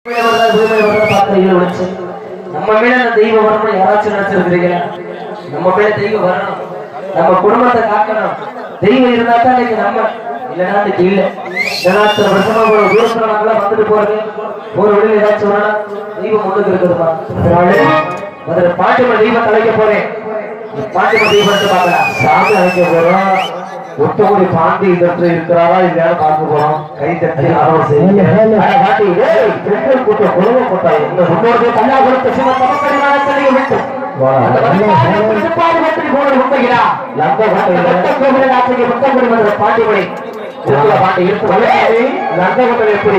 நம்ம மேல அந்த தெய்வம் வரணும். யாராச்சும் நினைச்சிருக்கிறீங்களா? நம்ம மேல தெய்வம் வரணும், நம்ம குடும்பத்தை காக்கணும். தெய்வம் இருந்தா தான் இன்னைக்கு நம்ம, இல்லைன்னா இன்னைக்கு இல்ல. இத்தனை வருஷமா ஒரு தூரத்துல நாங்களாம் வந்துட்டு போறது, ஒரு வழியில் ஏதாச்சும் வரணும், தெய்வம் முன்னுக்கு இருக்குதுப்பா. அதனால பாட்டும தெய்வம் தலைக்க போறேன். பாட்டும தெய்வத்தை பார்க்கலாம். சாமி அழைக்க போறோம். ஒத்தகுடி பாண்டி இதற்கு இருக்கிறாரா இல்லையா பார்க்க போறோம். கை தட்டி பாட்டி கூட்ட குழுவ போட்டாங்க. முன்னோர்கள் கன்னியாகுமரி சிவத்தமக்கடிமான சிலையை விட்டு பாண்டிமணி பாண்டி இருக்கு. லங்ககோட்டை எப்படி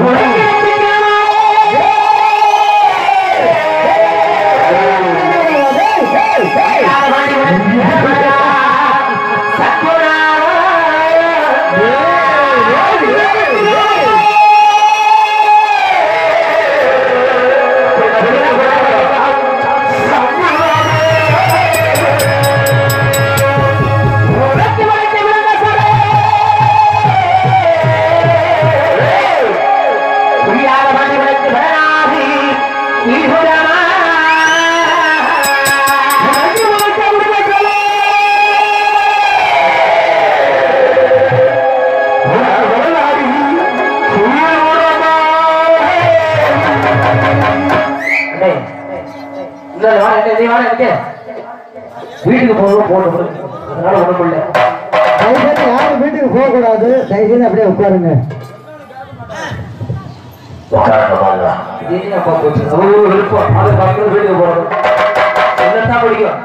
வீட்டுக்கு போக அதனால ஒண்ணும் இல்லை. யாரும் வீட்டுக்கு போக கூடாது. தயவுசெய்து அப்படியே உட்காருங்க. விருப்பம் வீட்டுக்கு போறோம். என்னத்தான் பிடிக்கும்.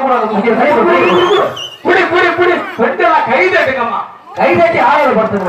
கை தட்டி ஆதரவு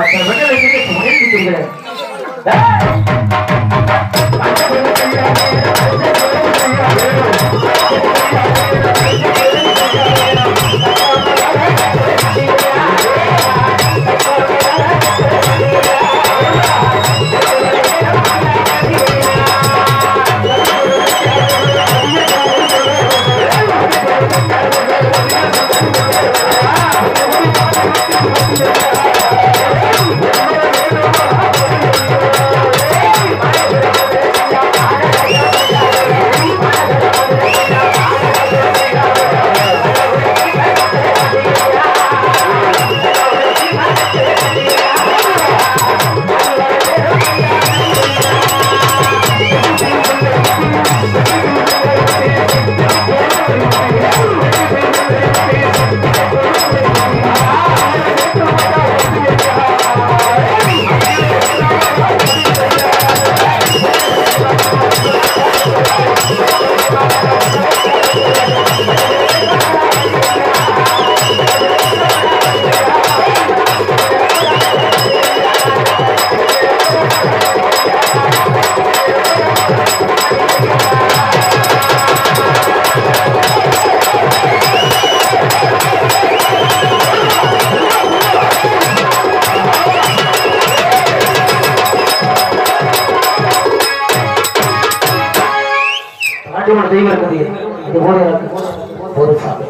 தெய்வம் இருக்குது. இது போல எனக்கு ஒரு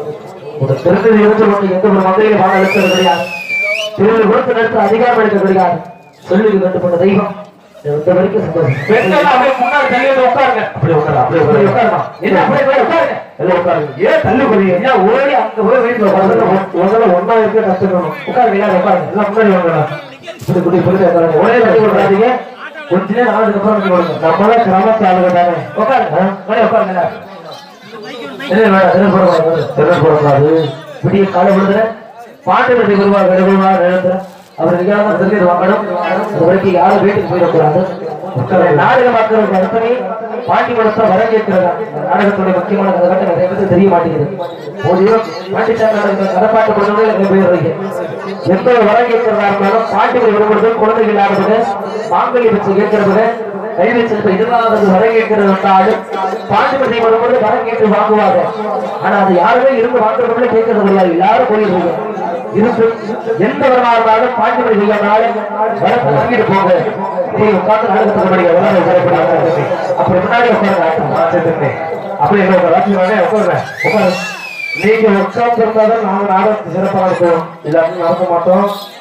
திருத்ததி எடுத்து எந்த ஒரு மந்திரியில் வாழ எடுத்தது கிடையாது. திருவிழா கொடுத்து நடத்த அதிகாரம் எடுக்க கிடையாது. சொல்லி கட்டுப்பட்ட தெய்வம் இந்த வரைக்கும் சந்தோஷம். முன்னாடி தள்ளி உட்காருங்க. அப்படியே உட்காரு, அப்படியே உட்காருமா. என்ன அப்படியே உட்காருங்க, எல்லாம் உட்காருங்க. ஏன் தள்ளி போறீங்க? ஏன் ஓடி அங்க போய் வீட்டுல முதல்ல ஒன்னா இருக்க கஷ்டப்படணும். உட்காருங்க, எல்லாரும் உட்காருங்க. எல்லாம் முன்னாடி வாங்கலாம். இப்படி குடி புரிஞ்சு உட்காருங்க. ஒரே தள்ளி விடாதீங்க. கொஞ்ச நேரம் ஆனதுக்கு அப்புறம் நீங்க கொடுங்க. நம்மளா கிராமத்து ஆளுங்க தானே. உட்காருங்க, உட்காருங்க. போடக்கூடாது. விடிய காலை விடுதல பாட்டு வருவாங்க. அவர் வாங்கணும். அது வரைக்கும் யாரும் வீட்டுக்கு போயிடக்கூடாது. நாடகமாக்குறது அர்த்தமே பாண்டி மனசா வரவேற்கிறதா. நாடகத்துடைய முக்கியமான கட்டம் நிறைய பேருக்கு தெரிய மாட்டேங்குது. போதியும் பாண்டிச்சார் நாடகத்தை கதைப்பாட்டு கொடுத்தவங்க நிறைய பேர் இருக்கு. எந்த வரவேற்கிறதா இருந்தாலும் பாண்டிகள் விடுபடுறது, குழந்தைகள் ஆடுறது, மாங்கல்ய பற்றி கேட்கறது, கைவி செல்வ எதிரானது வர கேட்கிறது என்றாலும் பாண்டிபதி வரும்போது வர கேட்டு வாங்குவாங்க. ஆனா அது யாருமே இருந்து வாங்குறவங்களே கேட்கறது கிடையாது. எல்லாரும் போயிருக்கீங்க. இருக்கு எந்த வரமா இருந்தாலும் பாண்டிபதி செய்யனாலும் வரத்தை வாங்கிட்டு போங்க. உட்காந்து நாடகத்துக்கு படிக்க அப்படி முன்னாடி உட்காருங்க. அப்படி உட்காரு. நீங்க உட்கார்ந்து இருந்தாலும் நாங்க நாடகத்துக்கு சிறப்பாக இருக்கோம். எல்லாத்தையும் நடத்த மாட்டோம்.